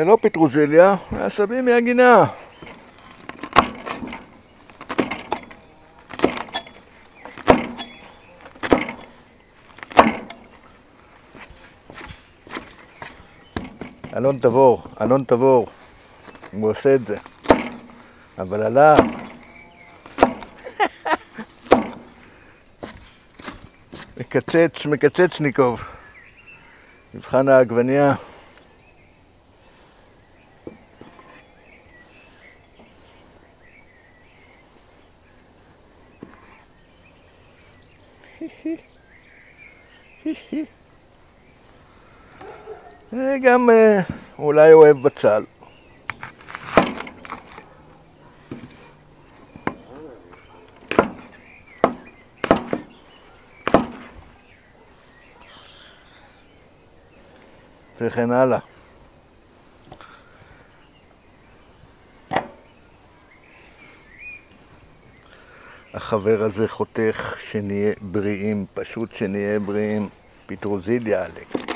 זה לא פטרוזיליה, זה עשבים מהגינה. אלון תבור, הוא עושה את זה, אבל עלה. מקצצניקוב, מבחן העגבניה. גם אולי אוהב בצל. וכן הלאה. החבר הזה חותך שנהיה בריאים, פשוט שנהיה בריאים. פטרוזיליה עלק.